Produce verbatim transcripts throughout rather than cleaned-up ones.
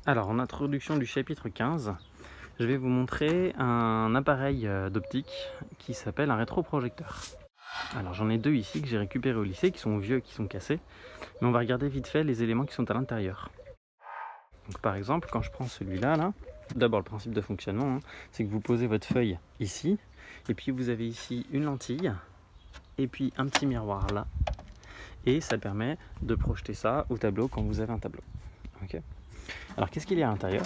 Alors, en introduction du chapitre quinze, je vais vous montrer un appareil d'optique qui s'appelle un rétroprojecteur. Alors, j'en ai deux ici que j'ai récupérés au lycée, qui sont vieux, qui sont cassés, mais on va regarder vite fait les éléments qui sont à l'intérieur. Donc, par exemple, quand je prends celui-là, là, d'abord le principe de fonctionnement, hein, c'est que vous posez votre feuille ici, et puis vous avez ici une lentille, et puis un petit miroir là, et ça permet de projeter ça au tableau quand vous avez un tableau. Okay. Alors, qu'est-ce qu'il y a à l'intérieur?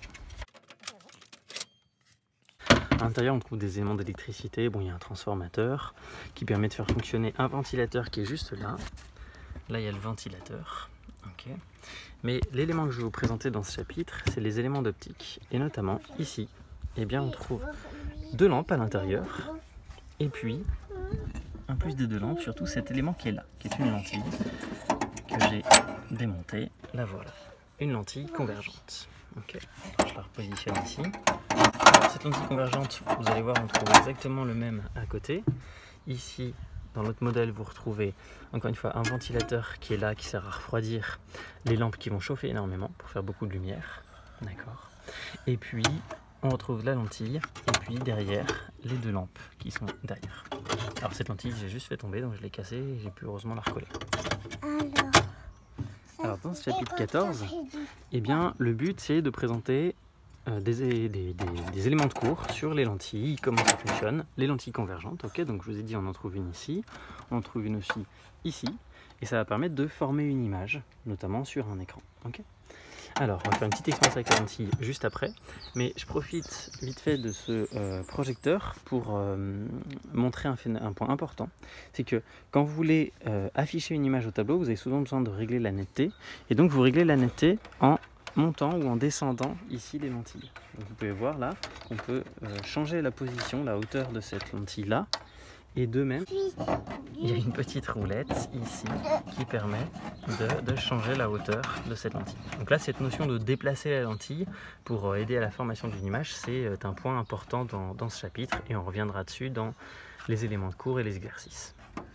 À l'intérieur, on trouve des éléments d'électricité. Bon, il y a un transformateur qui permet de faire fonctionner un ventilateur qui est juste là. Là, il y a le ventilateur. Okay. Mais l'élément que je vais vous présenter dans ce chapitre, c'est les éléments d'optique. Et notamment, ici, eh bien, on trouve deux lampes à l'intérieur. Et puis, en plus des deux lampes, surtout cet élément qui est là, qui est une lentille que j'ai démontée. La voilà. Une lentille convergente. Okay. Je la repositionne ici. Alors, cette lentille convergente, vous allez voir, on trouve exactement le même à côté. Ici, dans l'autre modèle, vous retrouvez encore une fois un ventilateur qui est là, qui sert à refroidir les lampes qui vont chauffer énormément pour faire beaucoup de lumière. D'accord. Et puis, on retrouve la lentille, et puis derrière, les deux lampes qui sont derrière. Alors, cette lentille, j'ai juste fait tomber, donc je l'ai cassée et j'ai pu heureusement la recoller. Alors, Alors dans ce chapitre quatorze, eh bien, le but c'est de présenter euh, des, des, des, des éléments de cours sur les lentilles, comment ça fonctionne, les lentilles convergentes. Ok, donc je vous ai dit on en trouve une ici, on en trouve une aussi ici, et ça va permettre de former une image, notamment sur un écran. Okay. Alors on va faire une petite expérience avec la lentille juste après, mais je profite vite fait de ce euh, projecteur pour euh, montrer un, un point important. C'est que quand vous voulez euh, afficher une image au tableau, vous avez souvent besoin de régler la netteté, et donc vous réglez la netteté en montant ou en descendant ici les lentilles. Donc vous pouvez voir là, on peut euh, changer la position, la hauteur de cette lentille là, et de même, il y a une petite roulette ici qui permet de, de changer la hauteur de cette lentille. Donc là, cette notion de déplacer la lentille pour aider à la formation d'une image, c'est un point important dans, dans ce chapitre, et on reviendra dessus dans les éléments de cours et les exercices.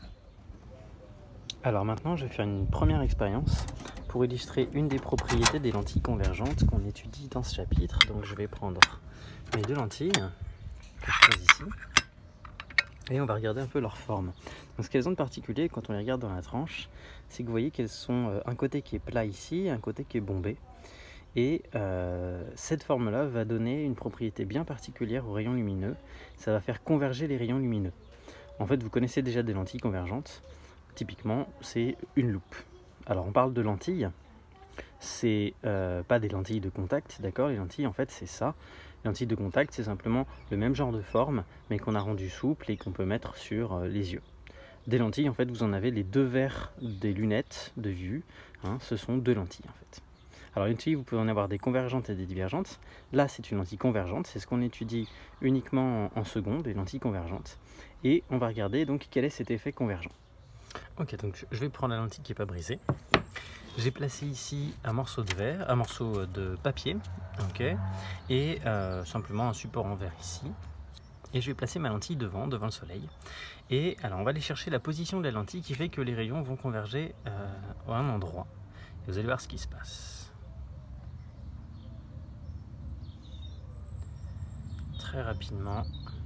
Alors maintenant, je vais faire une première expérience pour illustrer une des propriétés des lentilles convergentes qu'on étudie dans ce chapitre. Donc je vais prendre mes deux lentilles que je pose ici. Et on va regarder un peu leur forme. Donc ce qu'elles ont de particulier quand on les regarde dans la tranche, c'est que vous voyez qu'elles sont un côté qui est plat ici, un côté qui est bombé. Et euh, cette forme-là va donner une propriété bien particulière aux rayons lumineux. Ça va faire converger les rayons lumineux. En fait, vous connaissez déjà des lentilles convergentes. Typiquement, c'est une loupe. Alors on parle de lentilles. C'est euh, pas des lentilles de contact, d'accord? Les lentilles, en fait, c'est ça. Les lentilles de contact, c'est simplement le même genre de forme, mais qu'on a rendu souple et qu'on peut mettre sur euh, les yeux. Des lentilles, en fait, vous en avez les deux verres des lunettes de vue. Hein, ce sont deux lentilles, en fait. Alors, les lentilles, vous pouvez en avoir des convergentes et des divergentes. Là, c'est une lentille convergente. C'est ce qu'on étudie uniquement en, en seconde, les lentilles convergentes. Et on va regarder donc quel est cet effet convergent. Ok, donc je vais prendre la lentille qui n'est pas brisée. J'ai placé ici un morceau de verre, un morceau de papier, ok, et euh, simplement un support en verre ici. Et je vais placer ma lentille devant, devant le soleil. Et alors on va aller chercher la position de la lentille qui fait que les rayons vont converger euh, à un endroit. Et vous allez voir ce qui se passe. Très rapidement,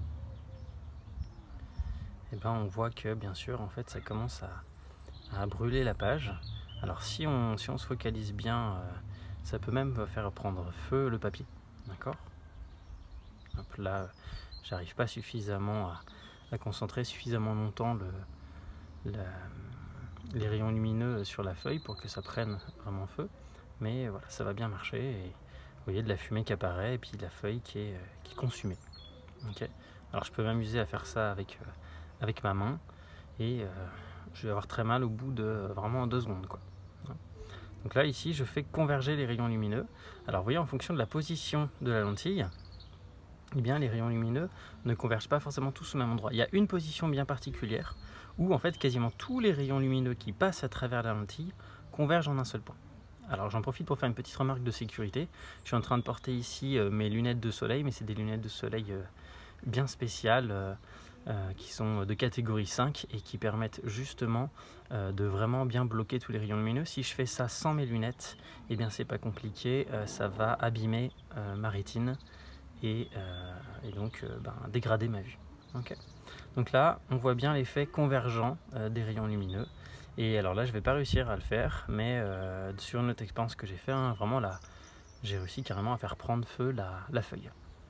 et ben on voit que bien sûr en fait ça commence à, à brûler la page. Alors si on, si on se focalise bien, euh, ça peut même faire prendre feu le papier, d'accord? Hop, là, j'arrive pas suffisamment à, à concentrer suffisamment longtemps le, la, les rayons lumineux sur la feuille pour que ça prenne vraiment feu. Mais voilà, ça va bien marcher, et vous voyez de la fumée qui apparaît et puis de la feuille qui est, qui est consumée. Okay. Alors je peux m'amuser à faire ça avec, euh, avec ma main, et euh, je vais avoir très mal au bout de vraiment deux secondes, quoi. Donc là, ici, je fais converger les rayons lumineux. Alors, vous voyez, en fonction de la position de la lentille, eh bien, les rayons lumineux ne convergent pas forcément tous au même endroit. Il y a une position bien particulière où, en fait, quasiment tous les rayons lumineux qui passent à travers la lentille convergent en un seul point. Alors, j'en profite pour faire une petite remarque de sécurité. Je suis en train de porter ici euh, mes lunettes de soleil, mais c'est des lunettes de soleil euh, bien spéciales. Euh, euh, qui sont de catégorie cinq et qui permettent justement euh, de vraiment bien bloquer tous les rayons lumineux. Si je fais ça sans mes lunettes, eh bien c'est pas compliqué, euh, ça va abîmer euh, ma rétine et, euh, et donc euh, ben, dégrader ma vue. Okay. Donc là, on voit bien l'effet convergent euh, des rayons lumineux. Et alors là, je ne vais pas réussir à le faire, mais euh, sur une autre expérience que j'ai fait, hein, vraiment là, j'ai réussi carrément à faire prendre feu la, la feuille.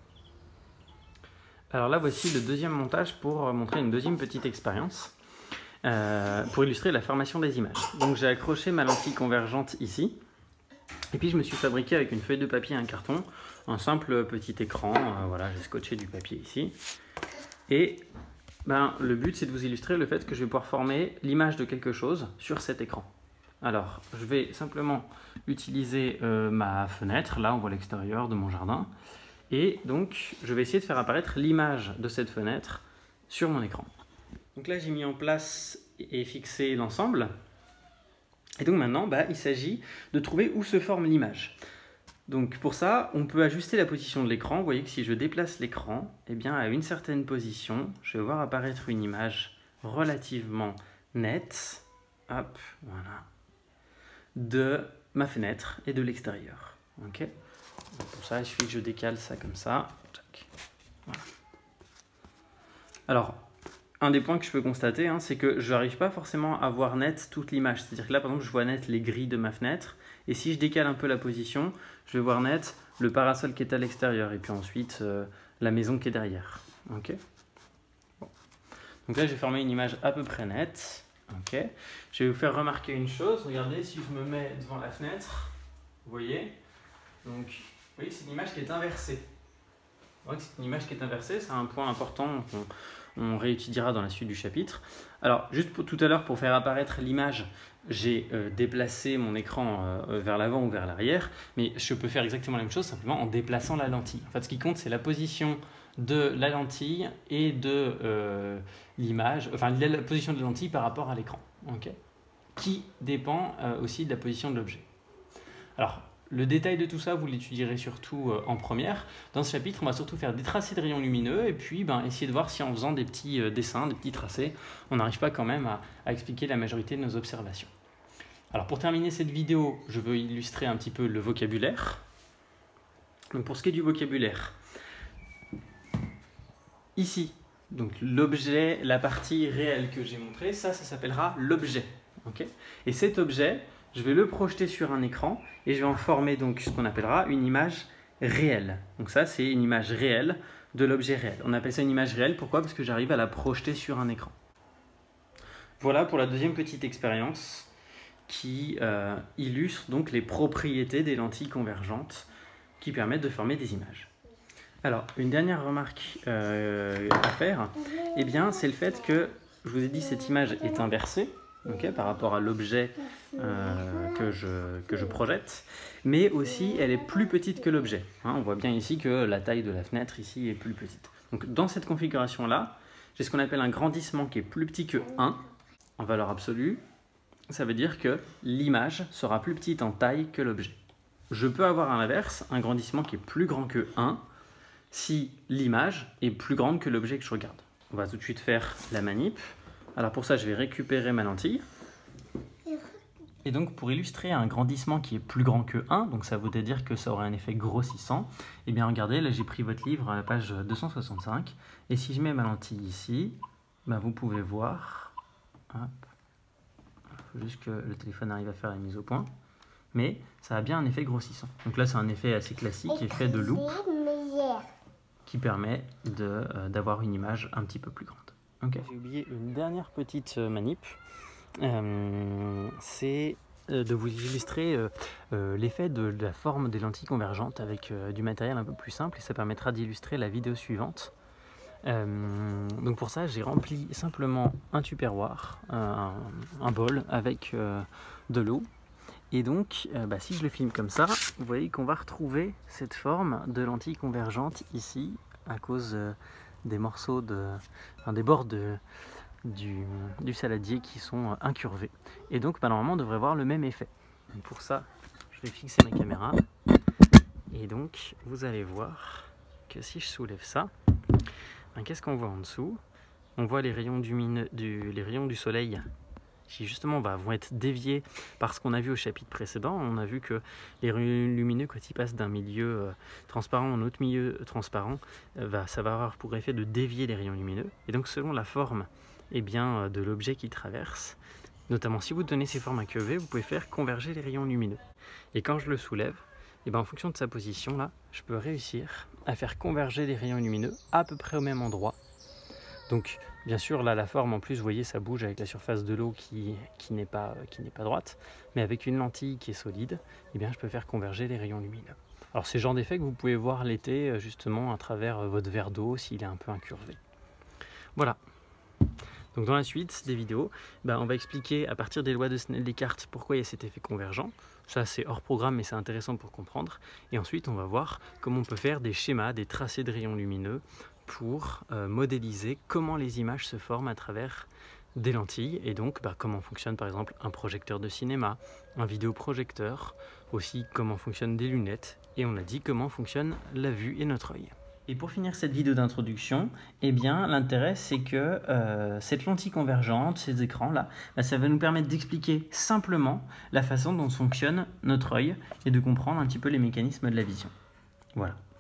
Alors là, voici le deuxième montage pour montrer une deuxième petite expérience, euh, pour illustrer la formation des images. Donc j'ai accroché ma lentille convergente ici, et puis je me suis fabriqué avec une feuille de papier et un carton, un simple petit écran, euh, voilà, j'ai scotché du papier ici. Et ben, le but, c'est de vous illustrer le fait que je vais pouvoir former l'image de quelque chose sur cet écran. Alors, je vais simplement utiliser euh, ma fenêtre. Là, on voit l'extérieur de mon jardin. Et donc, je vais essayer de faire apparaître l'image de cette fenêtre sur mon écran. Donc là, j'ai mis en place et fixé l'ensemble. Et donc maintenant, bah, il s'agit de trouver où se forme l'image. Donc pour ça, on peut ajuster la position de l'écran. Vous voyez que si je déplace l'écran, eh bien à une certaine position, je vais voir apparaître une image relativement nette, hop, voilà, de ma fenêtre et de l'extérieur. Okay. Pour ça, il suffit que je décale ça comme ça. Voilà. Alors, un des points que je peux constater, hein, c'est que je n'arrive pas forcément à voir net toute l'image. C'est-à-dire que là, par exemple, je vois net les grilles de ma fenêtre. Et si je décale un peu la position, je vais voir net le parasol qui est à l'extérieur. Et puis ensuite, euh, la maison qui est derrière. Okay. Bon. Donc là, j'ai formé une image à peu près nette. Okay. Je vais vous faire remarquer une chose. Regardez, si je me mets devant la fenêtre, vous voyez, donc, vous voyez que c'est une image qui est inversée. Vous voyez que c'est une image qui est inversée. C'est un point important qu'on on réétudiera dans la suite du chapitre. Alors, juste pour, tout à l'heure, pour faire apparaître l'image, j'ai euh, déplacé mon écran euh, vers l'avant ou vers l'arrière, mais je peux faire exactement la même chose simplement en déplaçant la lentille. En fait, ce qui compte, c'est la position de la lentille et de euh, l'image, enfin la position de la lentille par rapport à l'écran, okay, qui dépend euh, aussi de la position de l'objet. Alors, le détail de tout ça, vous l'étudierez surtout euh, en première. Dans ce chapitre, on va surtout faire des tracés de rayons lumineux et puis ben, essayer de voir si en faisant des petits euh, dessins, des petits tracés, on n'arrive pas quand même à, à expliquer la majorité de nos observations. Alors pour terminer cette vidéo, je veux illustrer un petit peu le vocabulaire. Donc pour ce qui est du vocabulaire, ici, donc l'objet, la partie réelle que j'ai montrée, ça, ça s'appellera l'objet. Okay, et cet objet, je vais le projeter sur un écran et je vais en former donc ce qu'on appellera une image réelle. Donc ça, c'est une image réelle de l'objet réel. On appelle ça une image réelle, pourquoi? Parce que j'arrive à la projeter sur un écran. Voilà pour la deuxième petite expérience qui euh, illustre donc les propriétés des lentilles convergentes qui permettent de former des images. Alors, une dernière remarque euh, à faire, eh bien, c'est le fait que, je vous ai dit, cette image est inversée. Okay, par rapport à l'objet euh, que, je, que je projette, mais aussi elle est plus petite que l'objet. Hein, on voit bien ici que la taille de la fenêtre ici est plus petite. Donc dans cette configuration-là, j'ai ce qu'on appelle un grandissement qui est plus petit que un en valeur absolue. Ça veut dire que l'image sera plus petite en taille que l'objet. Je peux avoir à l'inverse un grandissement qui est plus grand que un si l'image est plus grande que l'objet que je regarde. On va tout de suite faire la manip. Alors pour ça, je vais récupérer ma lentille. Et donc pour illustrer un grandissement qui est plus grand que un, donc ça voudrait dire que ça aurait un effet grossissant, et bien regardez, là j'ai pris votre livre à la page deux cent soixante-cinq, et si je mets ma lentille ici, ben vous pouvez voir, hop, il faut juste que le téléphone arrive à faire la mise au point, mais ça a bien un effet grossissant. Donc là c'est un effet assez classique, effet de loupe, qui permet d'avoir une image un petit peu plus grande. Okay. J'ai oublié une dernière petite manip, euh, c'est de vous illustrer euh, euh, l'effet de, de la forme des lentilles convergentes avec euh, du matériel un peu plus simple et ça permettra d'illustrer la vidéo suivante. Euh, donc pour ça, j'ai rempli simplement un tupperware, un, un bol avec euh, de l'eau. Et donc, euh, bah, si je le filme comme ça, vous voyez qu'on va retrouver cette forme de lentilles convergentes ici à cause euh, des morceaux de, enfin, des bords de, du, du saladier qui sont incurvés. Et donc, bah, normalement, on devrait voir le même effet. Donc, pour ça, je vais fixer ma caméra. Et donc, vous allez voir que si je soulève ça, ben, qu'est-ce qu'on voit en dessous? on voit les rayons du, mine, du, les rayons du soleil qui justement bah, vont être déviés par ce qu'on a vu au chapitre précédent. On a vu que les rayons lumineux, quand ils passent d'un milieu euh, transparent à un autre milieu transparent, euh, bah, ça va avoir pour effet de dévier les rayons lumineux. Et donc selon la forme eh bien, euh, de l'objet qui traverse, notamment si vous donnez ces formes incurvées, vous pouvez faire converger les rayons lumineux. Et quand je le soulève, eh bien, en fonction de sa position, là, je peux réussir à faire converger les rayons lumineux à peu près au même endroit. Donc, bien sûr, là, la forme, en plus, vous voyez, ça bouge avec la surface de l'eau qui, qui n'est pas, qui n'est pas droite. Mais avec une lentille qui est solide, eh bien, je peux faire converger les rayons lumineux. Alors, c'est le genre d'effet que vous pouvez voir l'été, justement, à travers votre verre d'eau, s'il est un peu incurvé. Voilà. Donc, dans la suite des vidéos, ben, on va expliquer, à partir des lois de Snell-Descartes, pourquoi il y a cet effet convergent. Ça, c'est hors programme, mais c'est intéressant pour comprendre. Et ensuite, on va voir comment on peut faire des schémas, des tracés de rayons lumineux, pour euh, modéliser comment les images se forment à travers des lentilles et donc bah, comment fonctionne par exemple un projecteur de cinéma, un vidéoprojecteur, aussi comment fonctionnent des lunettes et on a dit comment fonctionne la vue et notre œil. Et pour finir cette vidéo d'introduction, eh bien l'intérêt c'est que euh, cette lentille convergente, ces écrans là, bah, ça va nous permettre d'expliquer simplement la façon dont fonctionne notre œil et de comprendre un petit peu les mécanismes de la vision. Voilà.